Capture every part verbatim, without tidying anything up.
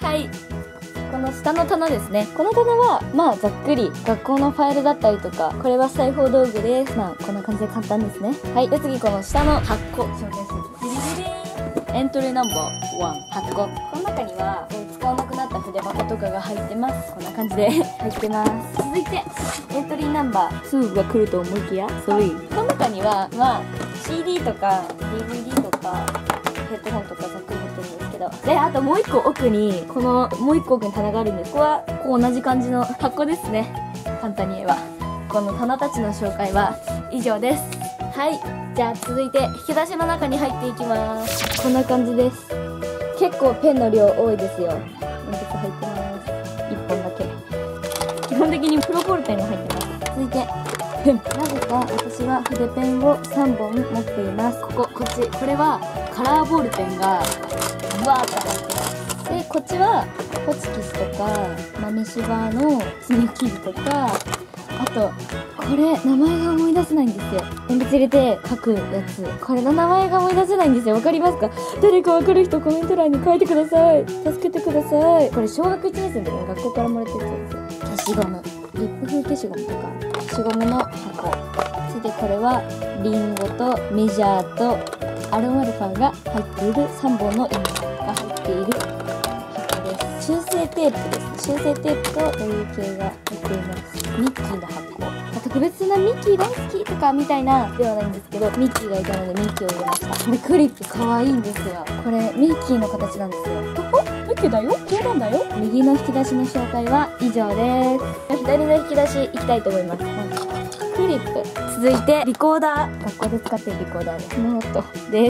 はい、この下の棚ですね。この棚はまあざっくり学校のファイルだったりとか、これは裁縫道具です。まあこんな感じで簡単ですね。はい、で次この下の箱紹介していきます。ジリジリーン、エントリーナンバーワン、箱。この中には使わなくなった筆箱とかが入ってます。こんな感じで入ってます。続いてエントリーナンバーツーが来ると思いきやスリー。この中にはまあ シーディー とか ディーブイディー とかヘッドホンとかざっくり入ってるんですけど、であともう一個奥にこのもう一個奥に棚があるんです。ここはこう同じ感じの箱ですね。簡単に言えばこの棚たちの紹介は以上です。はい、じゃあ続いて引き出しの中に入っていきます。こんな感じです。結構ペンの量多いですよ。鉛筆入ってます。いっぽんだけ。基本的にプロボールペンが入ってます。続いてペン。なぜか私は筆ペンをさんぼん持っています。こここっち、これはカラーボールペンがブワーッと入ってます。でこっちはホチキスとか豆柴の爪切りとか、あとこれ名前が思い出せないんですよ。鉛筆入れて書くやつ、これの名前が思い出せないんですよ。わかりますか？誰かわかる人コメント欄に書いてください。助けてください。これ小学いちねん生の時に学校からもらってるやつですよ。消しゴム、リップ風消しゴムとか消しゴムの箱。そしてこれはリンゴとメジャーとアロンアルファが入っているさんぼんの印が入っている箱です。修正テープです。修正テープとこういう系が入っています。ミッキーの箱。特別なミッキー大好きとかみたいなではないんですけど、ミッキーがいたのでミッキーを入れました。これクリップ可愛いんですよ。これミッキーの形なんですよ。おお、ミッキーだよ、冗談だよ。右の引き出しの紹介は以上です。左の引き出しいきたいと思います。クリップ。続いてリコーダー。学校で使ってるリコーダーです。ノートです。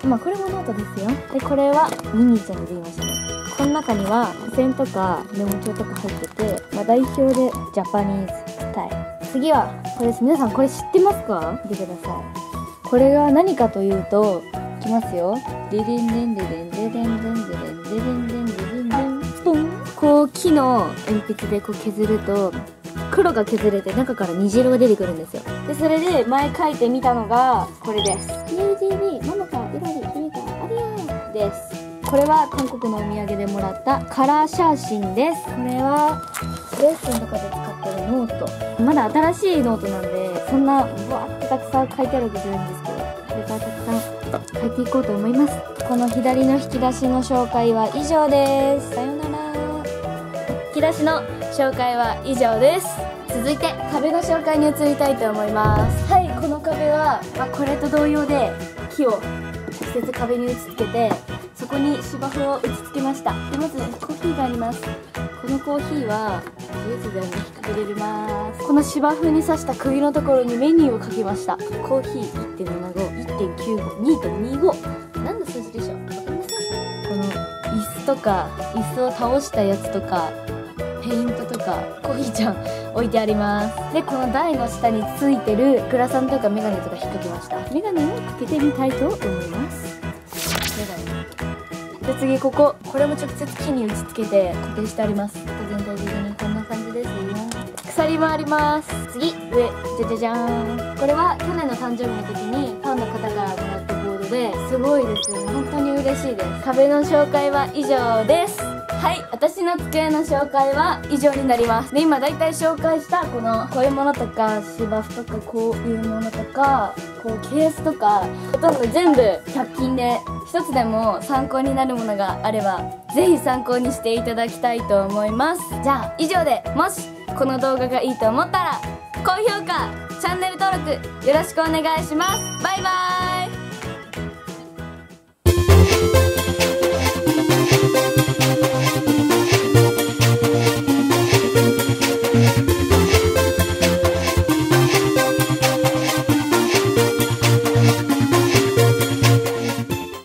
まあこれもノートですよ。でこれはミニーちゃんで言いましたね。この中には付箋とかメモ帳とか入ってて、まあ、代表でジャパニーズスタイル。次はこれです。皆さんこれ知ってますか？見てください。これが何かというと、いきますよ。デデンデンデデンデデンデンデデンデデンデデンデデンデンスポン。こう木の鉛筆でこう削ると黒が削れて中から虹色が出てくるんですよ。でそれで前書いてみたのがこれです。ユーティービー ママかイラリヒミかありゃーです。これは韓国のお土産でもらったカラー写真です。これはレッスンとかで使ってるノート。まだ新しいノートなんでそんなブワーってたくさん書いてあるわけじゃないんですけど、これからたくさん書いていこうと思います。この左の引き出しの紹介は以上です。さようなら。引き出しの紹介は以上です。続いて壁の紹介に移りたいと思います。はい、この壁は、まあ、これと同様で木を直接壁に打ち付けて、そこに芝生を打ち付けました。でまずコーヒーがあります。このコーヒーはジュースで引っ掛けれます。この芝生に刺した釘のところにメニューを書きました。コーヒー いってんななご、いってんきゅうご、にてんにご。何の数字でしょう？わかりません？この椅子とか椅子を倒したやつとかペイントとかコーヒーちゃん置いてあります。でこの台の下についてるグラサンとかメガネとか引っ掛けました。メガネをかけてみたいと思います。メガネで次ここ、これも直接木に打ち付けて固定してあります。全体的にこんな感じですよ。鎖もあります。次上、じゃじゃじゃーん。これは去年の誕生日の時にファンの方からもらったボードですごいですよね。本当に嬉しいです。壁の紹介は以上です。はい、私の机の紹介は以上になります。で今だいたい紹介したこのこういうものとか芝生とかこういうものとかこうケースとかほとんど全部ひゃく均で、一つでも参考になるものがあればぜひ参考にしていただきたいと思います。じゃあ以上で、もしこの動画がいいと思ったら高評価、チャンネル登録よろしくお願いします。バイバーイ。